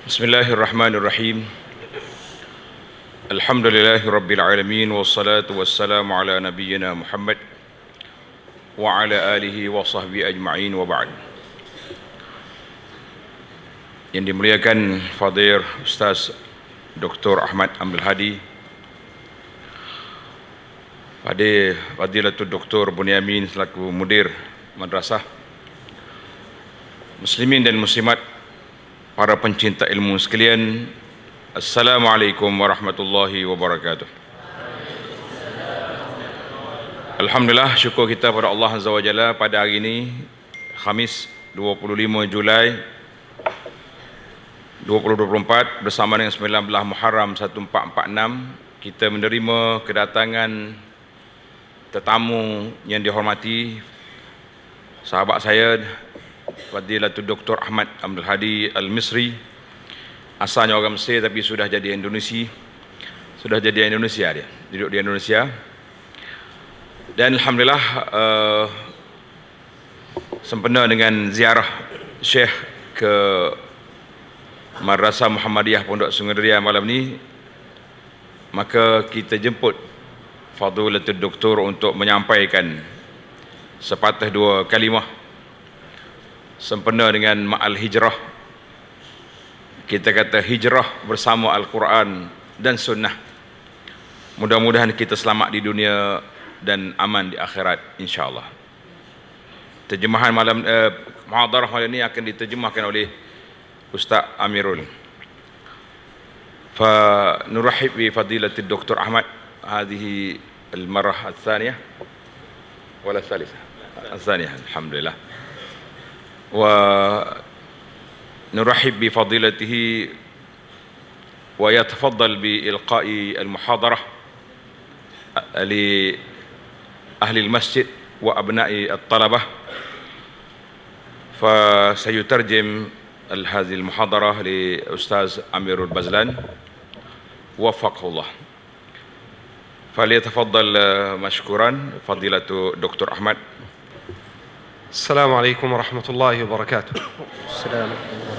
Bismillahirrahmanirrahim. Alhamdulillahirabbil alamin wassalatu wassalamu ala nabiyyina Muhammad wa ala alihi wa sahbihi ajma'in wa ba'd. Yang dimuliakan Fadhil Ustaz Dr. Ahmad Abdul Hadi, Fadilatul Dr. Bunyamin selaku mudir madrasah, muslimin dan muslimat, para pencinta ilmu sekalian, Assalamualaikum warahmatullahi wabarakatuh. Alhamdulillah, syukur kita pada Allah Azza wa Jalla pada hari ini, Khamis 25 Julai 2024 bersama dengan 19 Muharram 1446, kita menerima kedatangan tetamu yang dihormati, sahabat saya Fadilatul Dr. Ahmad Abdul Hadi Al-Misri. Asalnya orang Mesir tapi sudah jadi Indonesia. Dia duduk di Indonesia. Dan alhamdulillah sempena dengan ziarah Syekh ke Madrasah Muhammadiyah Pondok Sungai malam ni, maka kita jemput Fadilatul Doktor untuk menyampaikan sepatah dua kalimah sempena dengan ma'al hijrah. Kita kata hijrah bersama Al-Quran dan Sunnah. Mudah-mudahan kita selamat di dunia dan aman di akhirat, insyaAllah. Terjemahan muhadarah malam ini akan diterjemahkan oleh Ustaz Amirul. Nurahib bi fadilatul Dr. Ahmad hadhihi al-marrah al-thaniyah wala thalithah al-thaniyah, alhamdulillah. ونرحب بفضيلته ويتفضل بإلقاء المحاضرة لأهل المسجد وأبناء الطلبة. فسيترجم هذه المحاضرة لأستاذ أمير البزلان وفقه الله، فليتفضل مشكورا فضيلة دكتور أحمد. السلام عليكم ورحمة الله وبركاته. السلام.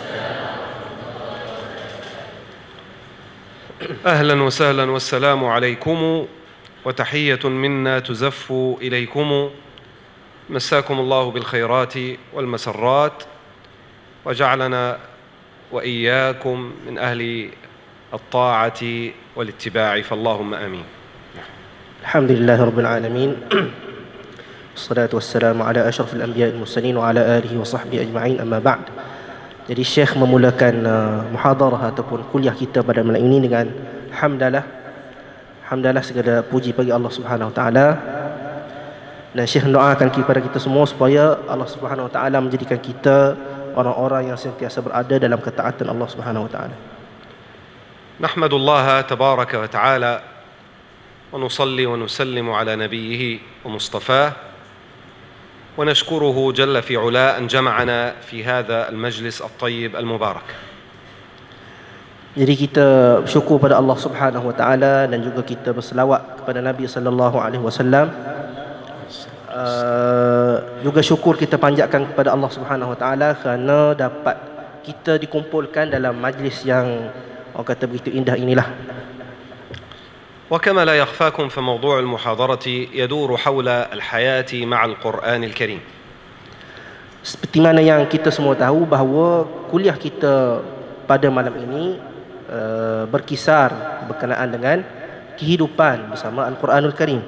أهلا وسهلا والسلام عليكم وتحية منا تزف إليكم. مساكم الله بالخيرات والمسرات وجعلنا وإياكم من أهل الطاعة والاتباع، فاللهم آمين. الحمد لله رب العالمين، والصلاة والسلام على أشرف الأنبياء المرسلين وعلى آله وصحبه أجمعين، أما بعد. Jadi Syekh memulakan muhadarah ataupun kuliah kita pada malam ini dengan hamdalah. Hamdalah, segala puji bagi Allah Subhanahu wa taala. Dan Syekh mendoakan kepada kita semua supaya Allah Subhanahu wa taala menjadikan kita orang-orang yang sentiasa berada dalam ketaatan Allah Subhanahu wa taala. نحمد الله تبارك وتعالى ونصلي ونسلم على نبيه ومصطفاه، ونشكره جل في علا أن جمعنا في هذا المجلس الطيب المبارك. Jadi kita bersyukur pada Allah Subhanahu wa taala dan juga kita berselawat kepada Nabi sallallahu alaihi wasallam. Juga syukur kita panjatkan kepada Allah Subhanahu wa taala kerana dapat kita dikumpulkan dalam majlis yang orang kata begitu indah inilah. وكما لا يخفاكم فموضوع المحاضرة يدور حول الحياة مع القرآن الكريم. Seperti mana yang kita semua tahu bahawa kuliah kita pada malam ini berkisar berkenaan dengan kehidupan bersama Al-Quranul Karim.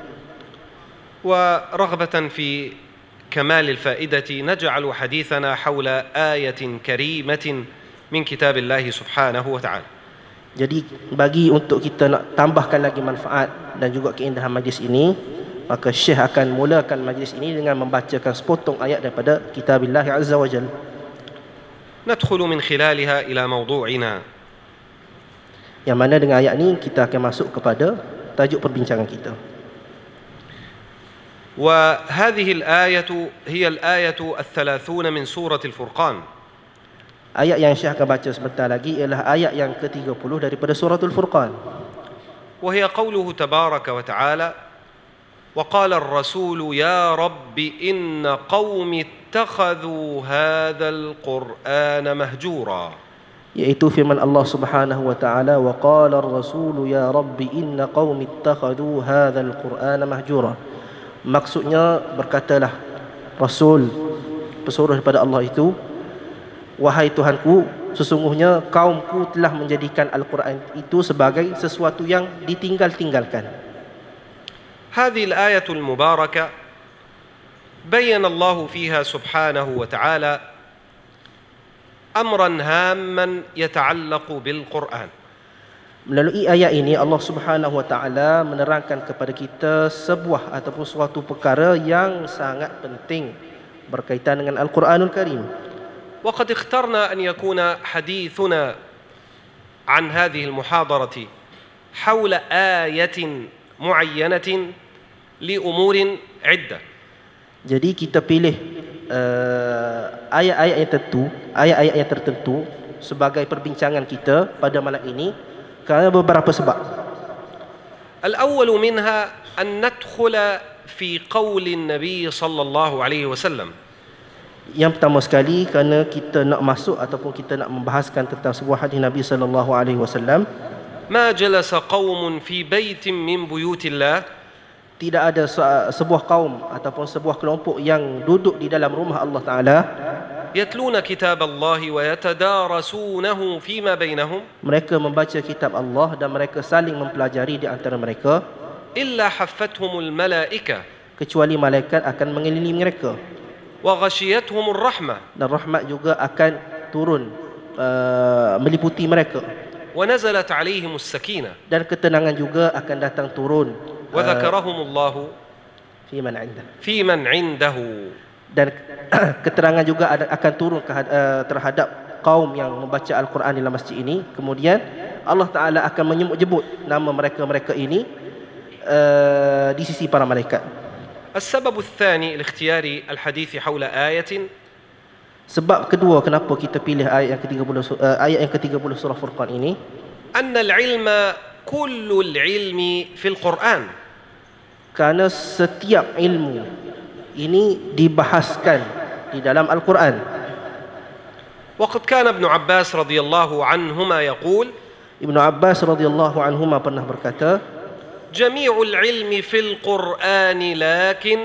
ورغبة في كمال الفائدة نجعل حديثنا حول آية كريمة من كتاب الله سبحانه وتعالى. Jadi bagi untuk kita nak tambahkan lagi manfaat dan juga keindahan majlis ini, maka Syekh akan mulakan majlis ini dengan membacakan sepotong ayat daripada Kitabillah Azza wa Jalla. ندخل من خلالها إلى موضوعنا. Yang mana dengan ayat ini kita akan masuk kepada tajuk perbincangan kita. وهذه الآية هي الآية 30 من سورة الفرقان. Ayat yang Syekh akan baca sebentar lagi ialah ayat yang ke-30 daripada suratul Furqan. وهي قوله تبارك وتعالى وقال الرسول يا رب إن قوم اتخذوا هذا القرآن مهجورا. yaitu firman Allah Subhanahu wa taala, wa qala ar-rasul ya rabbi inna qaumi ittakhadhu hadzal qur'ana mahjura. Maksudnya berkatalah Rasul pesuruh daripada Allah itu, wahai Tuhanku, sesungguhnya kaumku telah menjadikan Al-Quran itu sebagai sesuatu yang ditinggal-tinggalkan. هذه الآية المباركة بين الله فيها سبحانه وتعالى أمرا هاما يتعلق بالقرآن. Melalui ayat ini Allah Subhanahu wa taala menerangkan kepada kita sebuah ataupun suatu perkara yang sangat penting berkaitan dengan Al-Quranul Karim. وقد اخترنا أن يكون حديثنا عن هذه المحاضرة حول آية معينة لأمور عدة. Jadi kita pilih ayat-ayat yang tertentu sebagai perbincangan kita pada malam ini kerana beberapa sebab. الأول منها أن ندخل في قول النبي صلى الله عليه وسلم. Yang pertama sekali kerana kita nak masuk ataupun kita nak membahaskan tentang sebuah hadis Nabi sallallahu alaihi wasallam. ما جلس قوم في بيت من بيوت الله. Tidak ada sebuah kaum ataupun sebuah kelompok yang duduk di dalam rumah Allah Taala. يتلون كتاب الله ويتدارسونه فيما بينهم. Mereka membaca kitab Allah dan mereka saling mempelajari di antara mereka. إلا حفتهم الملائكة. Kecuali malaikat akan mengelilingi mereka. وغشيتهم الرحمة. Dan rahmat juga akan turun meliputi mereka. ونزلت عليهم السكينة. Dan ketenangan juga akan datang turun. وذكرهم الله في من عنده. Dan keterangan juga akan turun terhadap kaum yang membaca Al-Quran dalam masjid ini. Kemudian Allah Ta'ala akan menyebut nama mereka-mereka ini di sisi para malaikat. السبب الثاني لاختيار الحديث حول آية. Sebab kedua kenapa kita pilih ayat yang ke-30 surah Furqan ini, أن العلم كل العلم في القرآن. kerana setiap ilmu ini dibahaskan di dalam Al-Quran. وقد كان ابن عباس رضي الله عنهما يقول. Ibnu Abbas radhiyallahu anhuma pernah berkata, جميع العلم في القرآن لكن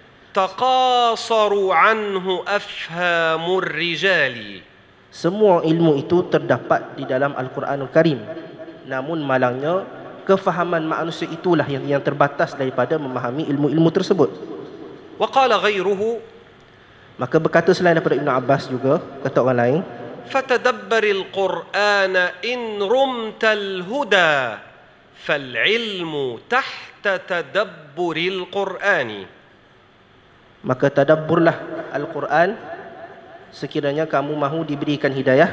تقاصر عنه أفهام الرجال. semua ilmu itu terdapat di dalam Al-Quranul Karim, namun malangnya kefahaman manusia itulah yang terbatas daripada memahami ilmu-ilmu tersebut. وقال غيره. Maka berkata selain daripada Ibn Abbas juga, kata orang lain, فتدبر القرآن إن رمت الهدى فالعلم تحت تدبر القرآن. maka tadabburlah Al-Quran sekiranya kamu mahu diberikan hidayah.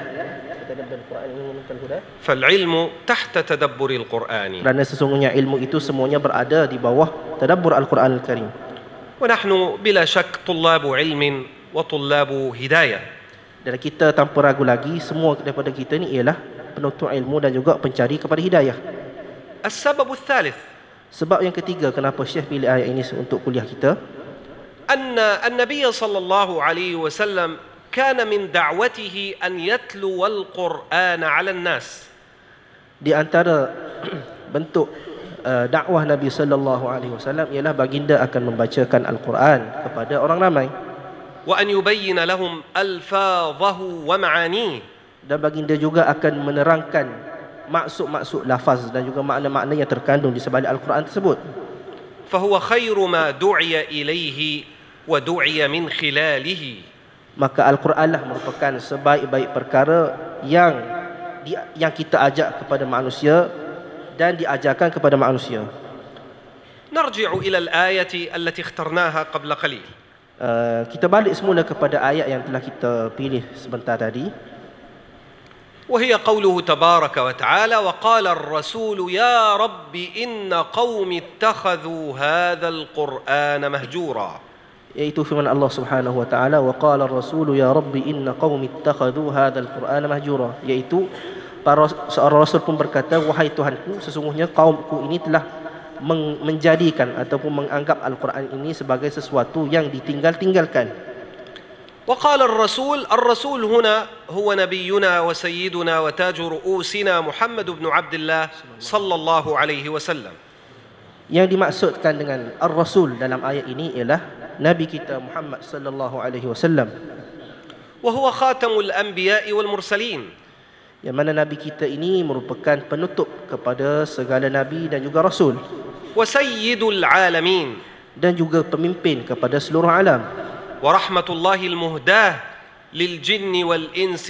فالعلم تحت تدبر القرآن. Kerana sesungguhnya ilmu itu semuanya berada di bawah tadabbur Al-Quran Al-Karim. ونحن بلا شك طلاب علم وطلاب هداية. Dan kita tanpa ragu lagi, semua daripada kita ni ialah penuntut ilmu dan juga pencari kepada hidayah. السبب الثالث. Sebab yang ketiga kenapa Syekh pilih ayat ini untuk kuliah kita, أن النبي صلى الله عليه وسلم كان من دعوته أن يتلو القرآن على الناس. Di antara bentuk dakwah Nabi sallallahu alaihi wasallam ialah baginda akan membacakan Al-Quran kepada orang ramai. وأن يبين لهم ألفاظه ومعانيه. Dan baginda juga akan menerangkan maksud-maksud lafaz dan juga makna-makna yang terkandung di sebalik Al-Quran tersebut. فهو خير ما دعي إليه ودعي من خلاله. Maka Al-Quran lah merupakan sebaik-baik perkara yang kita ajak kepada manusia dan diajarkan kepada manusia. نرجع إلى الآية التي اخترناها قبل قليل. Kita balik semula kepada ayat yang telah kita pilih sebentar tadi. وهي قوله تبارك وتعالى وقال الرسول يا رب إن قوم اتخذوا هذا القرآن مهجورا. Iaitu firman Allah Subhanahu wa taala, wa qala ar-rasul ya rabbi inna qaumi ittakhadhu hadzal qur'ana mahjura. Iaitu seorang rasul pun berkata, wahai Tuhanku, sesungguhnya kaumku ini telah menjadikan ataupun menganggap Al-Quran ini sebagai sesuatu yang ditinggal-tinggalkan. وقال الرسول هنا هو نبينا وسيدنا وتاج رؤوسنا محمد بن عبد الله صلى الله عليه وسلم. Yang dimaksudkan dengan Ar-Rasul dalam ayat ini ialah Nabi kita Muhammad sallallahu alaihi wasallam. وهو خاتم الأنبياء والمرسلين. Yang mana Nabi kita ini merupakan penutup kepada segala Nabi dan juga Rasul. وسيد العالمين. Dan juga pemimpin kepada seluruh alam. ورحمة الله المهداة للجن والإنس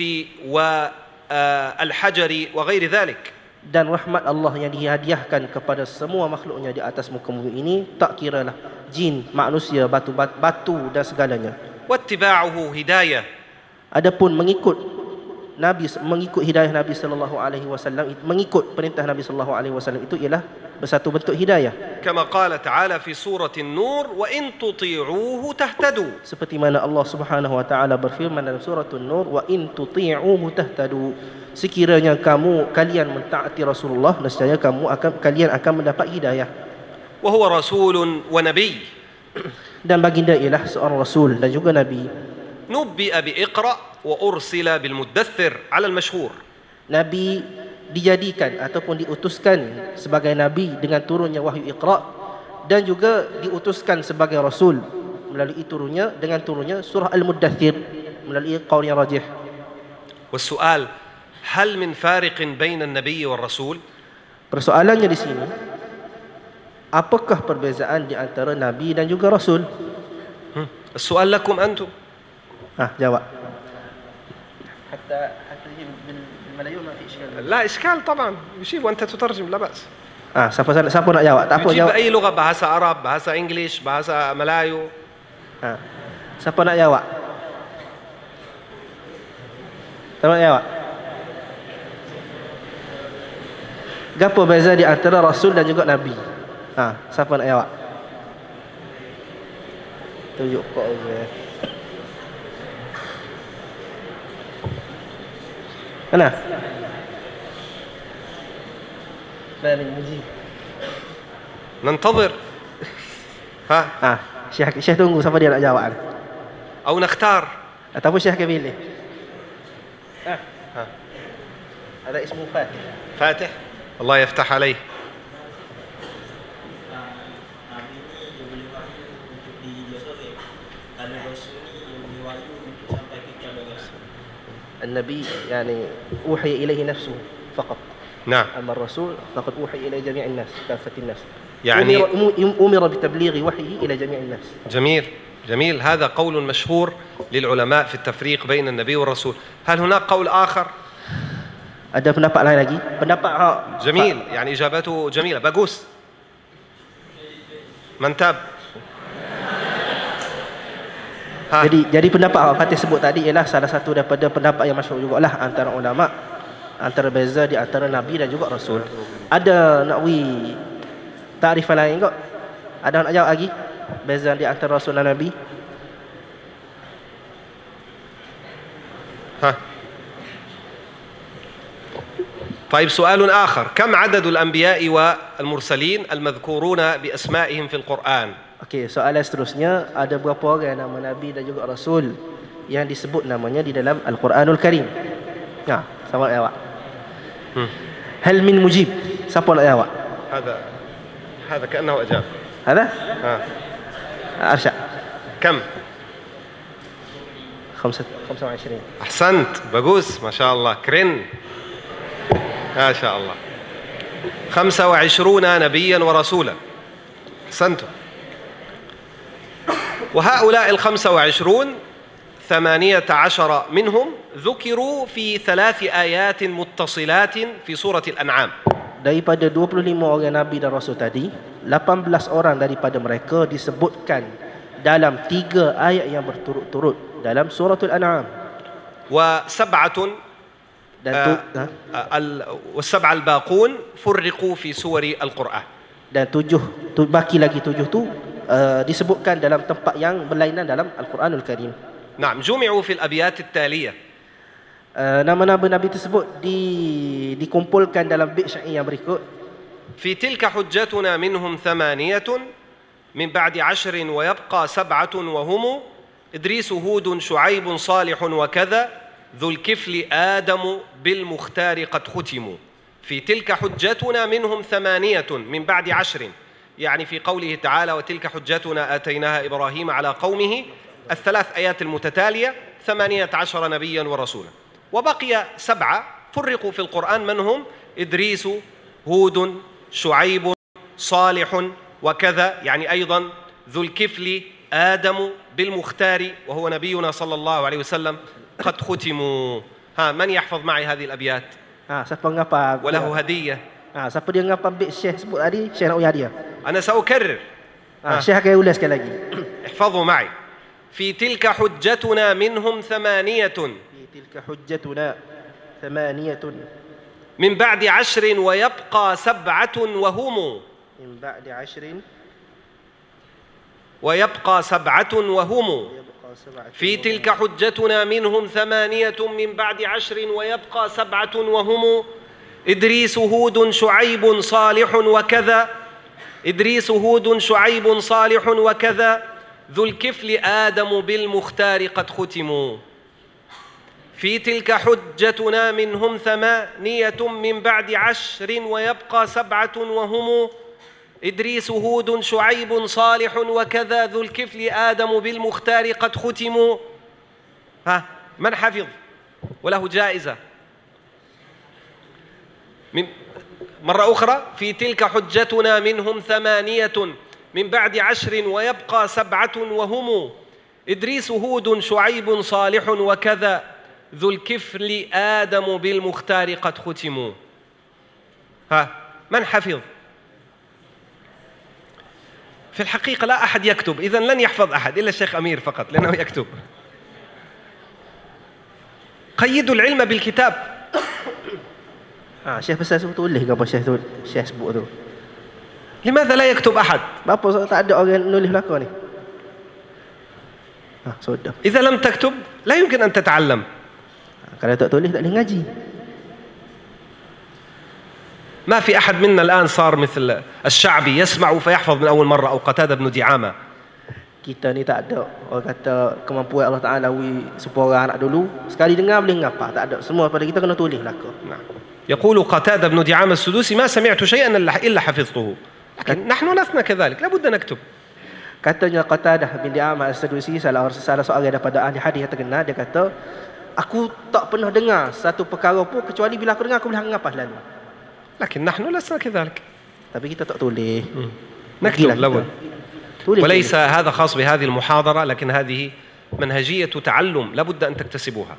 والحجر وغير ذلك. Dan rahmat Allah yang dihadiahkan kepada semua makhluknya di atas muka bumi ini, tak kiralah jin, manusia, batu dan segalanya. واتباعه هداية. Adapun mengikut hidayah Nabi sallallahu alaihi wasallam, mengikut perintah Nabi sallallahu alaihi wasallam itu ialah bersatu bentuk hidayah. كما قال تعالى في سورة النور وإن تطيعوه تهتدوا. Seperti mana Allah Subhanahu wa taala berfirman dalam surah An-Nur, wa in tuti'uhu tahtadu. Sekiranya kalian mentaati Rasulullah, nescaya kalian akan mendapat hidayah. وهو رسول ونبي. Dan baginda ialah seorang rasul dan juga nabi. نبئ بإقرأ وأرسل بالمدثر على المشهور. Nabi dijadikan ataupun diutuskan sebagai nabi dengan turunnya wahyu Iqra, dan juga diutuskan sebagai rasul melalui turunnya surah Al-Muddathir melalui qaul yang rajih. والسؤال هل من فارق بين النبي والرسول؟ Persoalannya di sini, apakah perbezaan di antara nabi dan juga rasul? السؤال لكم أنتم. Jawab. حتى بالملايين ما في إشكال. لا إشكال طبعا، يجيب وأنت تترجم لا بأس. Siapa nak jawab? Tak apa يجيب jawab. أي لغة، bahasa Arab, bahasa English, bahasa Melayu. Siapa nak jawab? Siapa nak jawab? Gapo beza di antara rasul dan juga nabi? Siapa nak jawab? Tunjuk kok je. Mana? Baik, Mujib. ننتظر. Syekh tunggu siapa dia nak jawab. أو نختار. Ataupun Syekh akan pilih. Ada ismu Fatih. فاتح. الله يفتح عليه. النبي يعني أوحي إليه نفسه فقط. نعم. أما الرسول فقد أوحي إلى جميع الناس، كافة الناس. يعني أمر بتبليغ وحيه إلى جميع الناس. جميل. هذا قول مشهور للعلماء في التفريق بين النبي والرسول. هل هناك قول آخر؟ Ada pendapat lain lagi? Pendapat جميل، يعني إجابته جميلة. bagus. mantap. Jadi pendapat Fatih sebut tadi ialah salah satu daripada pendapat yang masyhur jugalah antara ulama, antara beza di antara nabi dan juga rasul. Ada nak takrifan lain kok? Ada nak jawab lagi? Beza di antara rasul dan nabi? طيب سؤال آخر، كم عدد الأنبياء والمرسلين المذكورون بأسمائهم في القرآن؟ Okey, soalan seterusnya, ada berapa orang nama nabi dan juga rasul yang disebut namanya di dalam Al-Quranul Karim? Siapa nak jawab? Hal min mujib? Siapa nak jawab? هذا كأنه أجاب. هذا؟ أرشع. كم؟ 25. أحسنت، bagus، ما شاء الله، كرين، ما شاء الله. 25 نبيا ورسولا. أحسنتم. وهؤلاء 25 18 منهم ذكروا في 3 آيات متصلات في سورة الأنعام. Daripada 25 orang nabi dan rasul tadi, 18 orang daripada mereka disebutkan dalam 3 ayat yang berturut-turut dalam suratul An'am. والسبعة الباقون فرقوا في سور القرآن. Dan baki lagi 7 tu disebutkan dalam tempat yang berlainan dalam Al-Quranul Karim. نعم، جمعوا في الأبيات التالية. Nama-nama nabi tersebut dikumpulkan dalam bait syair yang berikut. في تلك حجتنا منهم 8 من بعد 10 ويبقى 7 وهم إدريس هود شعيب صالح وكذا ذو الكفل آدم بالمختار قد ختموا في تلك حجتنا منهم 8 من بعد 10 يعني في قوله تعالى وتلك حجتنا آتيناها إبراهيم على قومه الثلاث آيات المتتالية 18 نبيا ورسولا وبقي 7 فرقوا في القرآن من هم إدريس هود شعيب صالح وكذا يعني أيضا ذو الكفل آدم بالمختار وهو نبينا صلى الله عليه وسلم قد ختموا. ها من يحفظ معي هذه الأبيات؟ Siapa ngapa? وله هدية. Siapa dia ngapa bait Syekh sebut tadi? Syekh nak uyah dia. أنا سأكرر. Syekh akan ulas sekali lagi. احفظوا معي. في تلك حجتنا منهم 8 في تلك حجتنا 8 من بعد 10 ويبقى 7 وهم من بعد 10 ويبقى 7 وهم في تلك حجتنا منهم 8 من بعد 10 ويبقى 7 وهم إدريس هود شعيب صالح وكذا إدريس هود شعيب صالح وكذا ذو الكفل آدم بالمختار قد ختموا في تلك حجتنا منهم 8 من بعد 10 ويبقى 7 وهم إدريس هود شعيب صالح وكذا ذو الكفل آدم بالمختار قد ختموا. ها من حفظ وله جائزة؟ مرة أخرى في تلك حجتنا منهم 8 من بعد 10 ويبقى 7 وهم إدريس هود شعيب صالح وكذا ذو الكفل آدم بالمختار قد ختموا. ها من حفظ؟ في الحقيقة لا أحد يكتب، إذن لن يحفظ أحد إلا الشيخ أمير فقط لأنه يكتب. قيدوا العلم بالكتاب. Syekh pesan sebut tulis ke apa Syekh sebut tu? لماذا لا يكتب أحد؟ Apa tak ada orang nulis belakang ni? Sudah. إذا لم تكتب لا يمكن أن تتعلم. Kalau tak tulis tak boleh ngaji. ما في أحد منا الآن صار مثل الشعبي يسمع فيحفظ من أول مرة أو قتادة بن دعامة. Kita ni tak ada orang kata kemampuan Allah Ta'ala supaya orang anak dulu sekali dengar boleh ngapa, tak ada. Semua pada kita kena tulis belakang. يقول قتادة بن دعامة السدوسي ما سمعت شيئا إلا حفظته. لكن نحن لسنا كذلك، لابد أن نكتب. Katanya Qatadah bin Di'amah As-Sadusi, salah seorang daripada ahli hadis yang terkenal, dia kata, aku tak pernah dengar satu perkara pun kecuali bila aku dengar aku boleh ngapah lalu. لكن نحن لسنا كذلك. Tapi kita tak tulis. نكتب الأول. وليس هذا خاص بهذه المحاضرة، لكن هذه منهجية تعلم لابد أن تكتسبوها.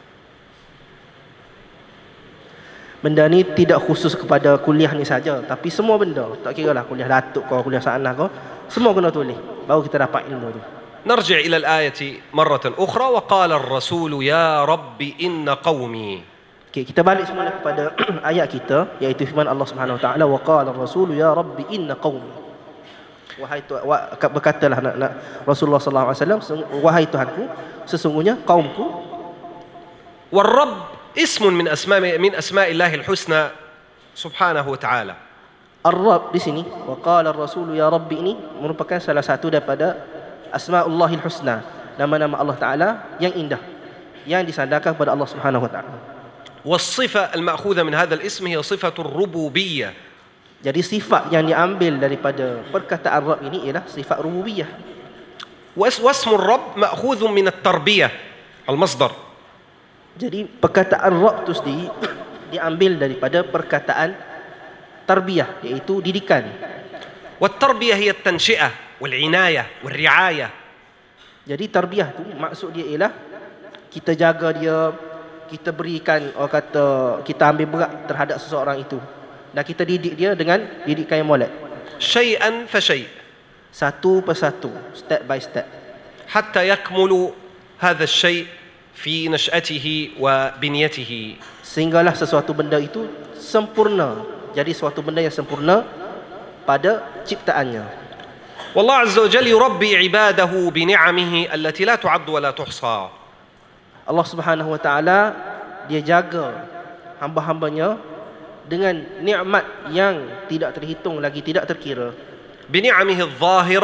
Benda ni tidak khusus kepada kuliah ni saja, tapi semua benda, tak kira lah kuliah datuk kau, kuliah sanah kau, semua kena tulis baru kita dapat ilmu tu. نرجع إلى الآية مرة أخرى وقال الرسول يا رب إن قومي. Okay, kita balik semula kepada ayat kita, iaitu firman Allah Subhanahu Wa Taala, wa qala ar-rasulu ya rabbi inna qaumi. Wahai berkatalah Rasulullah sallallahu alaihi wasallam, wahai Tuhanku, sesungguhnya kaumku. والرب اسم من أسماء الله الحسنى سبحانه وتعالى. Ar-Rabb di sini, wa qala ar-rasulu ya rabbi, ini merupakan salah satu daripada Asma'ullahil Husna, nama-nama Allah Taala yang indah yang disandarkan kepada Allah Subhanahu Wa Taala. والصفة المأخوذة من هذا الاسم هي صفة الربوبية. Jadi sifat yang diambil daripada perkataan Rabb ini ialah sifat rububiyah. واسم الرب مأخوذ من التربية المصدر. Jadi perkataan Rabb itu sendiri diambil daripada perkataan tarbiyah, iaitu didikan. والتربية هي التنشئة والعناية والرعاية. Jadi tarbiyah tu maksud dia ialah kita jaga dia, kita berikan, orang kata kita ambil berat terhadap seseorang itu, dan kita didik dia dengan didikan yang molek. شيئا فشيء. Satu persatu, step by step. حتى يكمل هذا الشيء في نشأته وبنيته. Sehinggalah sesuatu benda itu sempurna. Jadi suatu benda yang sempurna pada ciptaannya. والله عز وجل يربي عباده بنعمه التي لا تعد ولا تحصى. Allah Subhanahu Wa Taala dia jaga hamba-hambanya dengan nikmat yang tidak terhitung lagi tidak terkira. بنعمه الظاهرة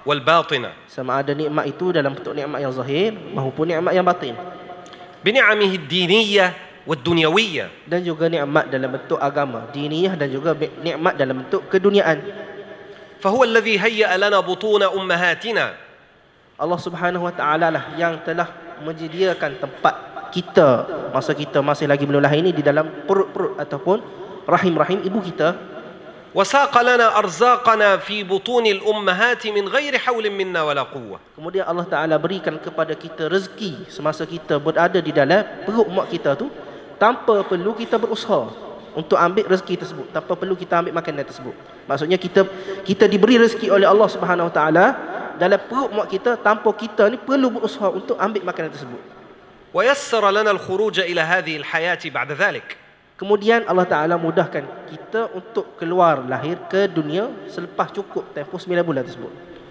والباطنة Sama ada nikmat itu dalam bentuk nikmat yang zahir maupun nikmat yang batin. بنعمه الدينية والدنيوية. Dan juga nikmat dalam bentuk agama, diniyah, dan juga nikmat dalam bentuk keduniaan. فهو الذي هيأ لنا بطون أمهاتنا. Allah Subhanahu wa taala lah yang telah menyediakan tempat kita masa kita masih lagi belum lahir ini di dalam perut-perut ataupun rahim-rahim ibu kita. وساق لنا أرزاقنا في بطون الأمهات من غير حول منا ولا قوة. Kemudian Allah Ta'ala berikan kepada kita rezeki semasa kita berada di dalam perut mak kita tu, tanpa perlu kita berusaha untuk ambil rezeki tersebut, tanpa perlu kita ambil makanan tersebut. Maksudnya kita diberi rezeki oleh Allah Subhanahu Wa Ta'ala dalam perut mak kita, tanpa kita ni perlu berusaha untuk ambil makanan tersebut. ويسر لنا الخروج إلى هذه الحياة بعد ذلك. Kemudian Allah Ta'ala mudahkan kita untuk keluar lahir ke dunia selepas cukup tempoh 9 bulan tersebut.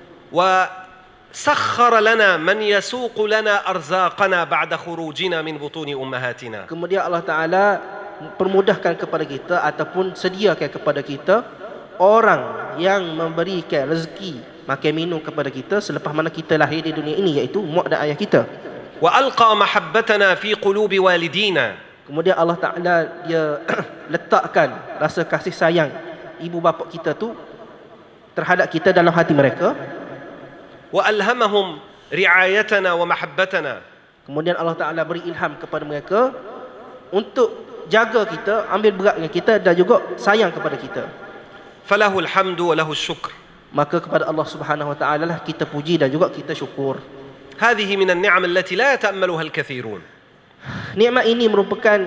وسخر لنا من يسوق لنا أرزاقنا بعد خروجنا من بطون أمهاتنا. Kemudian Allah Ta'ala permudahkan kepada kita ataupun sediakan kepada kita orang yang memberikan rezeki makan minum kepada kita selepas mana kita lahir di dunia ini, iaitu mak dan ayah kita. وألقى محبتنا في قلوب والدينا. Kemudian Allah Ta'ala dia letakkan rasa kasih sayang ibu bapa kita tu terhadap kita dalam hati mereka. وألهمهم رعايتنا ومحبتنا. Kemudian Allah Ta'ala beri ilham kepada mereka untuk jaga kita, ambil berat dengan kita dan juga sayang kepada kita. فله الحمد وله الشكر. Maka kepada Allah Subhanahu Wa Ta'ala lah kita puji dan juga kita syukur. هذه من النعم التي لا يتأملها الكثيرون. Nikmat ini merupakan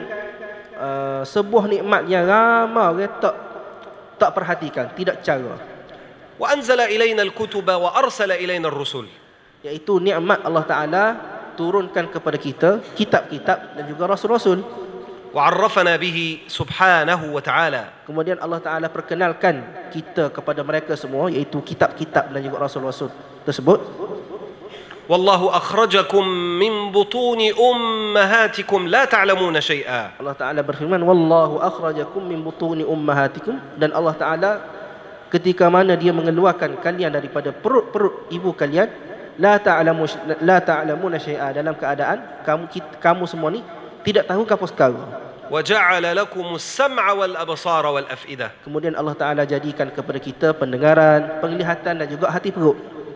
sebuah nikmat yang ramai orang tak perhatikan, tidak cara. وأنزل إلينا الكتب وأرسل إلينا الرسل. Iaitu nikmat Allah Ta'ala turunkan kepada kita kitab-kitab dan juga rasul-rasul. وعرفنا به سبحانه وتعالى. Kemudian Allah Ta'ala perkenalkan kita kepada mereka semua, iaitu kitab-kitab dan juga rasul-rasul tersebut. والله أخرجكم من بطون أمهاتكم لا تعلمون شيئا. Allah Ta'ala berfirman, Wallahu akhrajakum min butuni ummahatikum. Dan Allah Ta'ala ketika mana dia mengeluarkan kalian daripada perut-perut ibu kalian, la ta'lamuna syai'a, dalam keadaan kamu semua ni tidak tahu apa sekali. وجعل لكم السمع والأبصار والأفئدة. Kemudian Allah Ta'ala jadikan kepada kita pendengaran, penglihatan dan juga hati perut.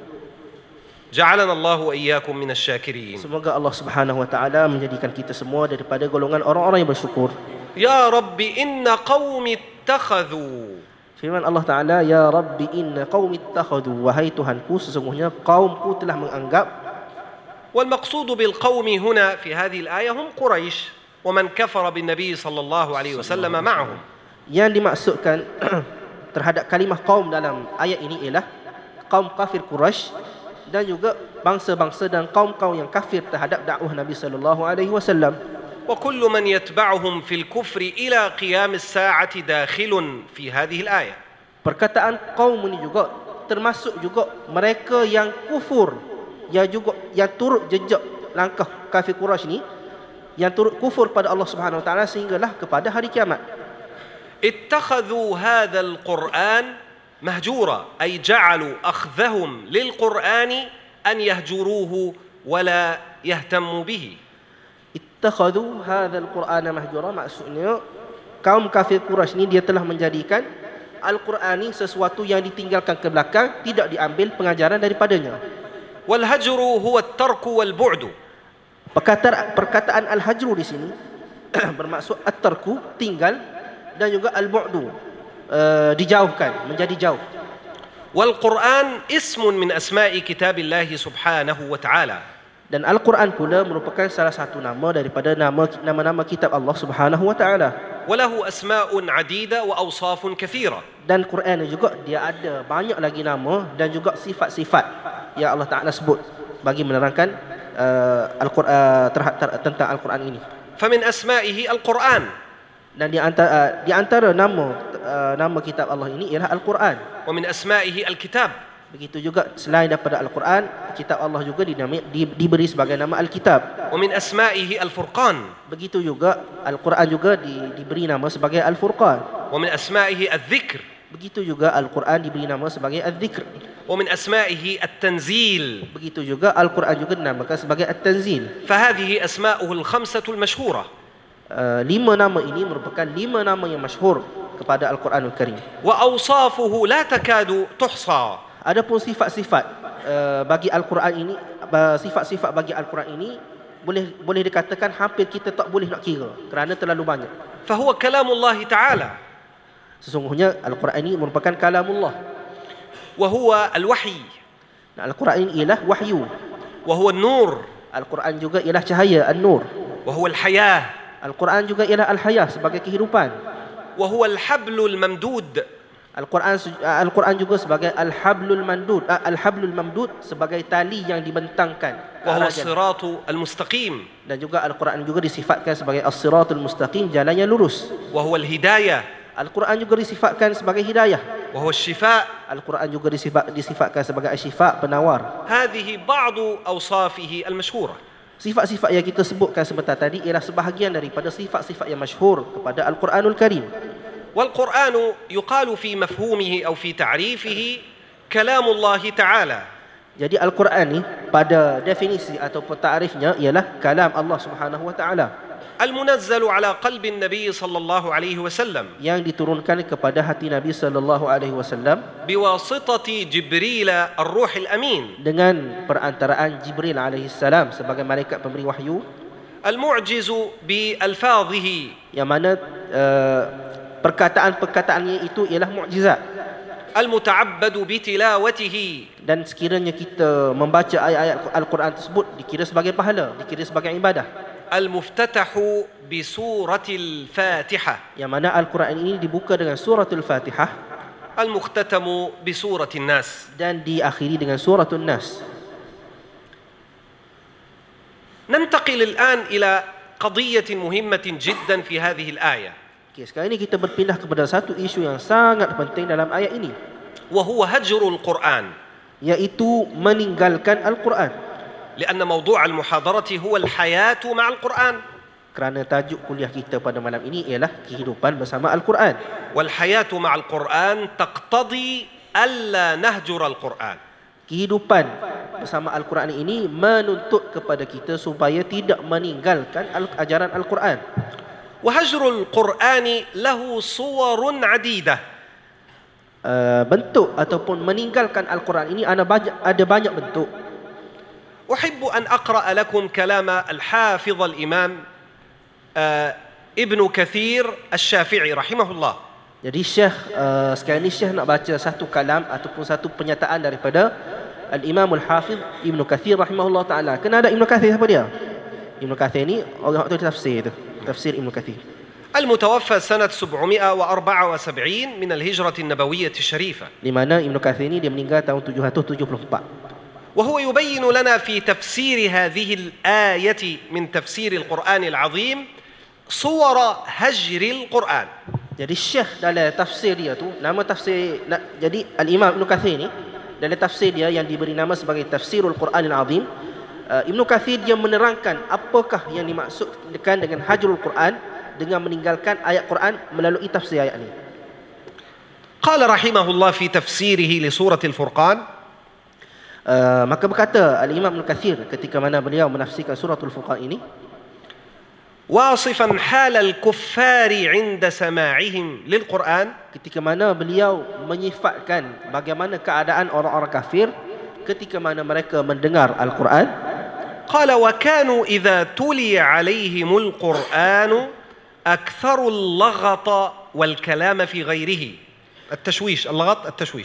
جعلنا الله وإياكم من الشاكرين. Semoga Allah Subhanahu Wa Ta'ala menjadikan kita semua daripada golongan orang-orang yang bersyukur. يا رب إن قوم اتخذوا. Firman Allah Ta'ala, Ya Rabbi inna qawmi ittakhadhu, wahai Tuhanku, sesungguhnya kaumku telah menganggap. والمقصود بالقوم هنا في هذه الآية هم قريش ومن كفر بالنبي صلى الله عليه وسلم معهم. Yang dimaksudkan terhadap kalimah kaum dalam ayat ini ialah kaum kafir Quraisy dan juga bangsa-bangsa dan kaum-kaum yang kafir terhadap dakwah Nabi sallallahu alaihi wasallam. وكل من يتبعهم في الكفر إلى قيام الساعة داخل في هذه الآية. Perkataan kaum ini juga termasuk juga mereka yang kufur, yang turut jejak langkah kafir Quraisy ni, yang turut kufur pada Allah Subhanahu Wa Taala sehinggalah kepada hari kiamat. اتخذوا هذا القرآن مهجورا، أي جعلوا أخذهم للقرآن أن يهجروه ولا يهتموا به. Ittakhadhu hadzal qur'ana mahjura, maksudnya kaum kafir Quraisy ni dia telah menjadikan Al-Quran ni sesuatu yang ditinggalkan ke belakang, tidak diambil pengajaran daripadanya. والهجر هو الترك والبعد. Perkataan al-hajru di sini bermaksud at-tarku, tinggal, dan juga al-bu'du, dijauhkan, menjadi jauh. والقرآن اسم من أسماء كتاب الله سبحانه وتعالى. Dan Al-Quran pula merupakan salah satu nama daripada nama-nama kitab Allah Subhanahu Wa Taala. وله أسماء عديدة وأوصاف كثيرة. Dan Quran juga dia ada banyak lagi nama dan juga sifat-sifat yang Allah Taala sebut bagi menerangkan tentang Al-Quran ini. فمن أسمائه القرآن. Dan di antara nama kitab Allah ini ialah Al-Quran. ومن أسمائه الكتاب. Begitu juga selain daripada Al-Quran, kitab Allah juga diberi sebagai nama Al-Kitab. ومن أسمائه الفرقان. Begitu juga Al-Quran juga diberi nama sebagai Al-Furqan. ومن أسمائه الذكر. Begitu juga Al-Quran diberi nama sebagai Al-Dhikr. ومن أسمائه التنزيل. Begitu juga Al-Quran juga dinamakan sebagai At-Tanzil. فهذه أسماؤه الخمسة المشهورة. 5 nama ini merupakan 5 nama yang masyhur kepada Al-Quranul Karim. وأوصافه لا تكاد تحصى. Adapun sifat-sifat bagi Al-Quran ini, sifat-sifat bagi Al-Quran ini boleh dikatakan hampir kita tak boleh nak kira kerana terlalu banyak. فهو كلام الله تعالى. Sesungguhnya Al-Quran ini merupakan kalamullah. وهو الوحي. Al-Quran ini ialah wahyu. وهو النور. Al-Quran juga ialah cahaya, An-Nur. وهو الحياة. Al-Quran juga ialah Al-Hayah sebagai kehidupan. وهو الحبل الممدود. Al-Quran juga sebagai Al-Hablul Mamdud. Al-Hablul Mamdud sebagai tali yang dibentangkan. وهو الصراط المستقيم. Dan juga Al-Quran juga disifatkan sebagai As-Siratul Mustaqim, jalan yang lurus. وهو الهداية. Al-Quran juga disifatkan sebagai hidayah. وهو الشفاء. Al-Quran juga disifatkan sebagai Asy-Syifa, penawar. هذه بعض أوصافه المشهورة. Sifat-sifat yang kita sebutkan sebentar tadi ialah sebahagian daripada sifat-sifat yang masyhur kepada Al-Quranul Karim. والقرآن يقال في مفهومه أو في تعريفه كلام الله تعالى. Jadi Al-Quran ni pada definisi ataupun takrifnya ialah kalam Allah Subhanahu wa taala. المنزل على قلب النبي صلى الله عليه وسلم. Yang diturunkan kepada hati Nabi sallallahu alaihi wasallam بواسطة جبريل الروح الأمين. dengan perantaraan Jibril alaihi salam sebagai malaikat pemberi wahyu. المعجز بألفاظه. Yang mana perkataan-perkataannya itu ialah mukjizat. المتعبد بتلاوته. Dan sekiranya kita membaca ayat-ayat Al-Quran tersebut dikira sebagai pahala, dikira sebagai ibadah. المفتتح بسورة الفاتحة. Yang mana Al-Quran ini dibuka dengan suratul Fatihah. المختتم بسورة الناس. Dan diakhiri dengan suratul Nas. ننتقل الآن إلى قضية مهمة جدا في هذه الآية. Okay, sekarang ini kita berpindah kepada satu isu yang sangat penting dalam ayat ini, وهو هجر القرآن. yaitu meninggalkan Al-Quran. لأن موضوع المحاضرة هو الحياة مع القرآن. Kerana tajuk kuliah kita pada malam ini ialah kehidupan bersama Al-Quran. والحياة مع القرآن تقتضي ألا نهجر القرآن. Kehidupan bersama Al-Quran ini menuntut kepada kita supaya tidak meninggalkan ajaran Al-Quran. وهجر القرآن له صور عديدة. Bentuk ataupun meninggalkan Al-Quran ini ada banyak bentuk. أحب أن أقرأ لكم كلام الحافظ الإمام ابن كثير الشافعي رحمه الله. Jadi Syekh sekarang ni Syekh nak baca satu kalam ataupun satu pernyataan daripada Al-Imam Al-Hafiz Ibn Kathir rahimahullah ta'ala. Kena ada Ibn Kathir, siapa dia? Ibn Kathir ni orang tu tafsir tu. Tafsir Ibn Kathir. المتوفى سنة 774 من الهجرة النبوية الشريفة. Di mana Ibn Kathir ni dia meninggal tahun 774. وهو يبين لنا في تفسير هذه الآية من تفسير القرآن العظيم صور هجر القرآن. Jadi Syekh dalam tafsir dia tu, nama tafsir, jadi Al-Imam Ibn Kathir ni dalam tafsir dia yang diberi nama sebagai Tafsirul Quranil Azim, Ibn Kathir dia menerangkan apakah yang dimaksudkan dengan hajrul Quran, dengan meninggalkan ayat Quran melalui tafsir ayat ini. قال رحمه الله في تفسيره لسورة الفرقان. Maka berkata Al-Imam Ibn Kathir ketika mana beliau menafsirkan suratul Furqan ini, واصفا حال الكفار عند سماعهم للقرآن. ketika mana beliau menyifatkan bagaimana keadaan orang-orang kafir ketika mana mereka mendengar Al-Quran. قال وكانوا إذا تلي عليهم القرآن أكثروا اللغط والكلام في غيره. التشويش، اللغط التشويش.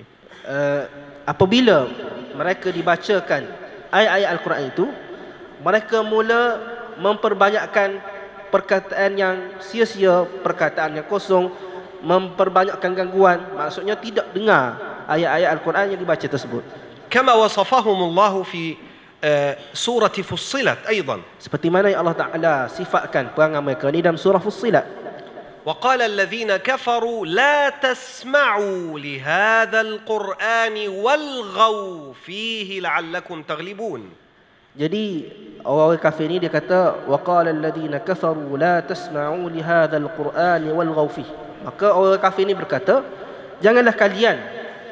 Apabila mereka dibacakan ayat-ayat Al-Quran itu, mereka mula memperbanyakkan perkataan yang sia-sia, perkataan yang kosong, memperbanyakkan gangguan. Maksudnya tidak dengar ayat-ayat Al-Quran yang dibaca tersebut. كما وصفهم الله في سورة فصلت أيضا. Seperti mana yang Allah Ta'ala sifatkan perangai mereka ini dalam surah Fussilat. وقال الذين كفروا لا تسمعوا لهذا القرآن والغوا فيه لعلكم تغلبون. Jadi orang kafir ni dia kata waqala alladhina kafaru la tasma'u li hadzal qur'ani walghaw fihi. Maka orang kafir ni berkata, janganlah kalian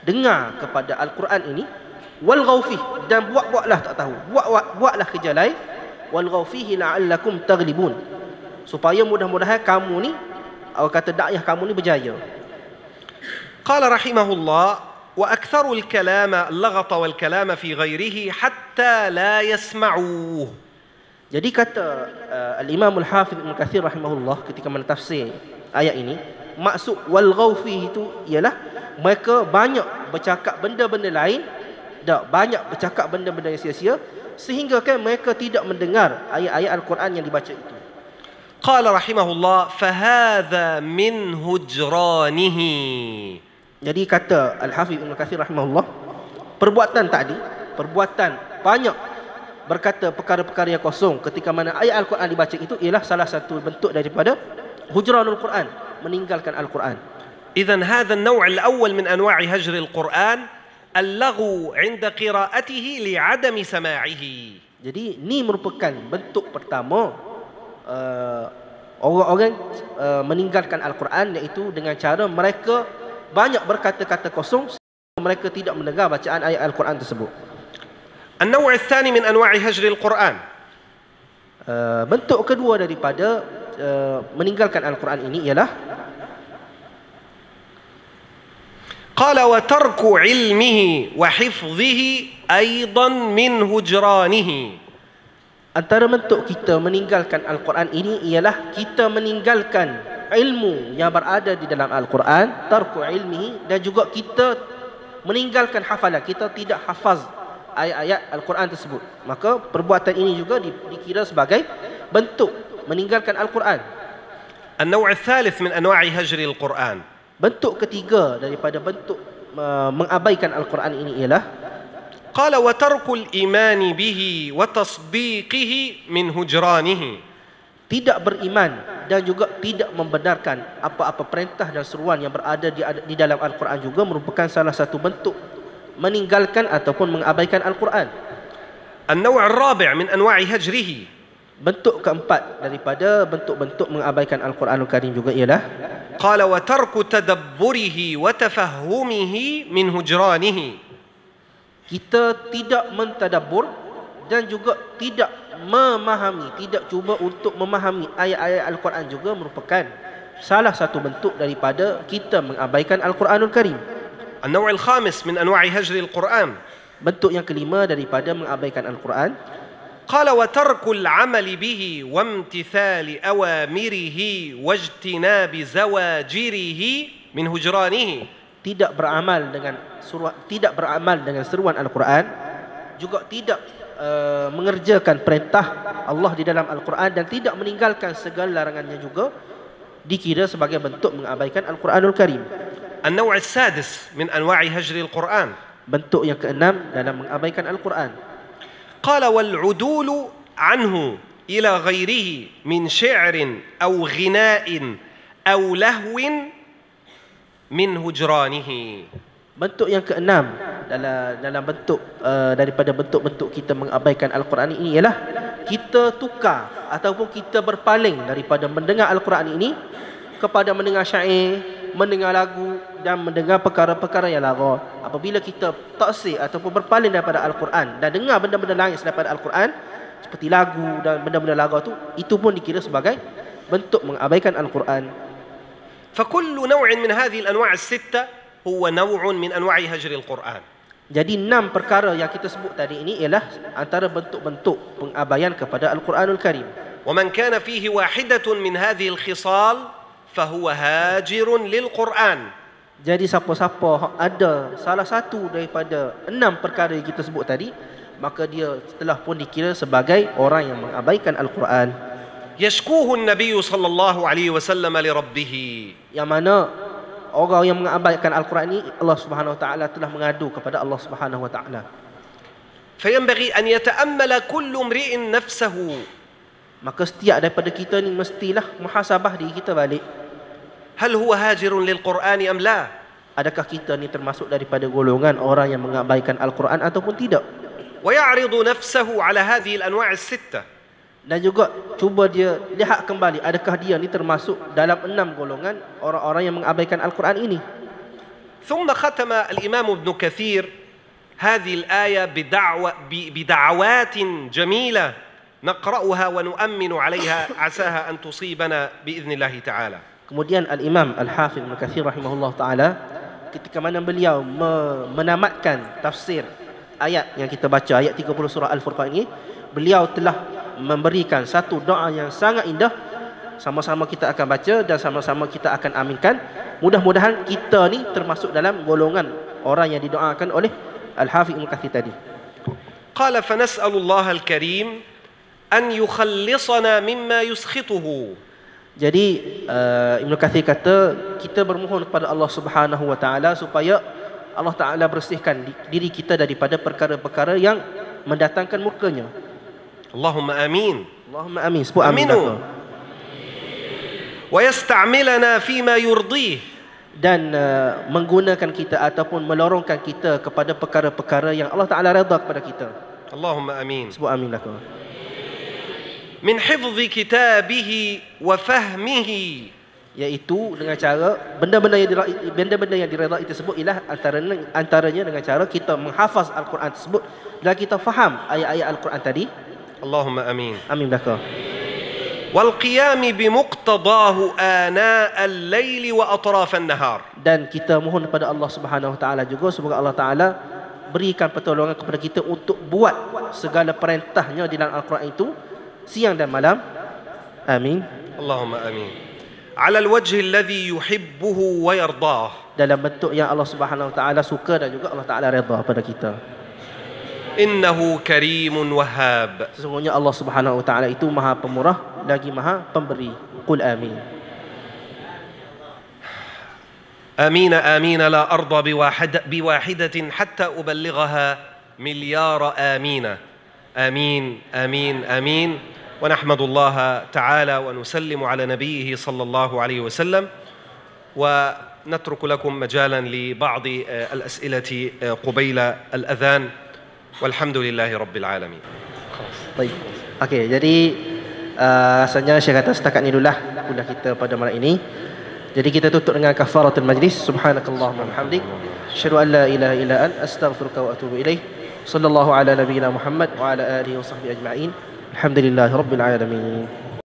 dengar kepada Al-Quran ini, walghaw fihi, dan buat-buatlah tak tahu, buatlah kerja lain, walghaw fihi la'allakum taghlibun, supaya mudah-mudahan kamu ni, orang kata dakwah kamu ni berjaya. قال رحمه الله: وأكثر الكلام اللغط والكلام في غيره حتى لا يسمعوه. Jadi kata Al-Imam Al-Hafidh Ibn Kathir rahimahullah ketika mentafsir ayat ini, maksud walghaw fihi itu ialah mereka banyak bercakap benda-benda lain, banyak bercakap benda-benda yang sia-sia, sehingga kan mereka tidak mendengar ayat-ayat Al-Quran yang dibaca itu. قال رحمه الله: فهذا من هجرانه. Jadi kata Al-Hafidh Ibn Kathir rahimahullah, perbuatan tadi, perbuatan banyak berkata perkara-perkara yang kosong ketika mana ayat Al-Quran dibaca itu ialah salah satu bentuk daripada hujranul Quran, meninggalkan Al-Quran. إذن هذا النوع الأول من أنواع هجر القرآن اللغو عند قراءته لعدم سماعه. Jadi ini merupakan bentuk pertama orang-orang meninggalkan Al-Quran, iaitu dengan cara mereka banyak berkata-kata kosong, mereka tidak mendengar bacaan ayat Al-Quran tersebut. النوع الثاني من أنواع هجر القرآن bentuk kedua daripada meninggalkan Al-Quran ini ialah قال: وترك علمه وحفظه أيضا من هجرانه. Antara bentuk kita meninggalkan Al-Quran ini ialah kita meninggalkan ilmu yang berada di dalam Al-Quran, tarku ilmihi, dan juga kita meninggalkan hafalan, kita tidak hafaz ayat-ayat Al-Quran tersebut. Maka perbuatan ini juga dikira sebagai bentuk meninggalkan Al-Quran. النوع الثالث من أنواع هجر القرآن Bentuk ketiga daripada bentuk mengabaikan Al-Quran ini ialah قال: وترك الإيمان به وتصديقه من هجرانه. tidak beriman dan juga tidak membenarkan apa-apa perintah dan seruan yang berada di dalam Al-Quran juga merupakan salah satu bentuk meninggalkan ataupun mengabaikan Al-Quran. النوع الرابع من أنواع هجره Bentuk keempat daripada bentuk-bentuk mengabaikan Al-Quranul Karim juga ialah قال: وترك تدبره وتفهمه من هجرانه. kita tidak mentadabbur dan juga tidak memahami, tidak cuba untuk memahami ayat-ayat Al-Quran juga merupakan salah satu bentuk daripada kita mengabaikan Al-Quranul Karim. النوع الخامس من أنواع هجر القرآن Bentuk yang kelima daripada mengabaikan Al-Quran, قال: وترك العمل به وامتثال أوامره واجتناب زواجره من هجرانه. tidak beramal dengan seruan Al-Quran, juga tidak mengerjakan perintah Allah di dalam Al-Quran, dan tidak meninggalkan segala larangannya juga dikira sebagai bentuk mengabaikan Al-Quranul Karim. النوع السادس من أنواع هجر القرآن Bentuk yang keenam dalam mengabaikan Al-Quran, قال: والعدول عنه إلى غيره من شعر أو غناء أو لهو من هجرانه. bentuk yang keenam dalam bentuk daripada bentuk-bentuk kita mengabaikan Al-Quran ini ialah kita tukar ataupun kita berpaling daripada mendengar Al-Quran ini kepada mendengar syair, mendengar lagu dan mendengar perkara-perkara yang lara. Apabila kita taksir ataupun berpaling daripada Al-Quran dan dengar benda-benda lain daripada Al-Quran seperti lagu dan benda-benda lara itu pun dikira sebagai bentuk mengabaikan Al-Quran. فكل نوع من هذه الأنواع الستة هو نوع من أنواع هجر القرآن. Jadi 6 perkara yang kita sebut tadi ini ialah antara bentuk-bentuk pengabaian kepada Al-Quranul Karim. ومن كان فيه واحدة من هذه الخصال فهو هاجر للقرآن. Jadi siapa-siapa ada salah satu daripada 6 perkara yang kita sebut tadi, maka dia telah pun dikira sebagai orang yang mengabaikan Al-Quran. يشكوه النبي صلى الله عليه وسلم لربه. Yang mana orang yang mengabaikan Al-Quran ini, Allah Subhanahu Wa Taala telah mengadu kepada Allah Subhanahu Wa Taala. فينبغي أن يتأمل كل امرئ نفسه. Maka setiap daripada kita ni mestilah muhasabah diri kita balik. هل هو هاجر للقرآن أم لا؟ Adakah kita ni termasuk daripada golongan orang yang mengabaikan Al-Quran ataupun tidak? ويعرض نفسه على هذه الأنواع الستة. Dan juga cuba dia lihat kembali, adakah dia ni termasuk dalam 6 golongan orang-orang yang mengabaikan Al-Quran ini. ثم ختم الإمام ابن كثير هذه الآية بدعوات جميلة نقرأها ونؤمن عليها عساها أن تصيبنا بإذن الله تعالى. Kemudian Al-Imam Al-Hafidh Ibn Kathir rahimahullah ta'ala, ketika mana beliau menamatkan tafsir ayat yang kita baca, ayat 30 surah Al-Furqan ini, beliau telah memberikan satu doa yang sangat indah. Sama-sama kita akan baca dan sama-sama kita akan aminkan. Mudah-mudahan kita ni termasuk dalam golongan orang yang didoakan oleh Al-Hafidh Ibn Kathir tadi. قال فنسأل الله الكريم أن يخلصنا مما يسخطه. Jadi Ibn Kathir kata, kita bermohon kepada Allah Subhanahu wa taala supaya Allah Taala bersihkan diri kita daripada perkara-perkara yang mendatangkan murkanya. Allahumma amin. Allahumma amin. Sebut amin. Wa yasta'milana fima yurdih. Dan menggunakan kita ataupun melorongkan kita kepada perkara-perkara yang Allah Taala redha kepada kita. Allahumma amin. Sebut amin lah kau. Min hifzi kitabihi wa fahmihi, iaitu dengan cara benda-benda yang diredai tersebut ialah antaranya dengan cara kita menghafaz Al-Quran tersebut dan kita faham ayat-ayat Al-Quran tadi. Allahumma amin. Amin belaka. Wal qiyam bi muqtadahu ana al-lail wa atraf an-nahar. Dan kita mohon kepada Allah Subhanahu wa taala juga semoga Allah Taala berikan pertolongan kepada kita untuk buat segala perintahnya di dalam Al-Quran itu siang dan malam. Amin. Allahumma amin. Ala al-wajh alladhi yuhibbuhu wa yardah. Dalam bentuk yang Allah Subhanahu wa taala suka dan juga Allah Taala redha pada kita. Innahu karimun wahhab. Sesungguhnya Allah Subhanahu wa taala itu Maha Pemurah lagi Maha Pemberi. Qul amin. آمين آمين لا أرضى بواحدة حتى أبلغها مليار آمين. آمين آمين آمين. ونحمد الله تعالى ونسلم على نبيه صلى الله عليه وسلم، ونترك لكم مجالا لبعض الأسئلة قبيل الأذان، والحمد لله رب العالمين. Baik. Okey, jadi rasanya saya kata setakat ni dululah kuliah kita pada malam ini. Jadi kita tutup dengan kafaratul majlis. Subhanakallahumma wa bihamdik, asyhadu an la ilaha illa anta, astaghfiruka wa atubu ilaik. Sallallahu ala nabiyyina Muhammad wa ala alihi wa sahbihi ajma'in. Alhamdulillahirabbil alamin.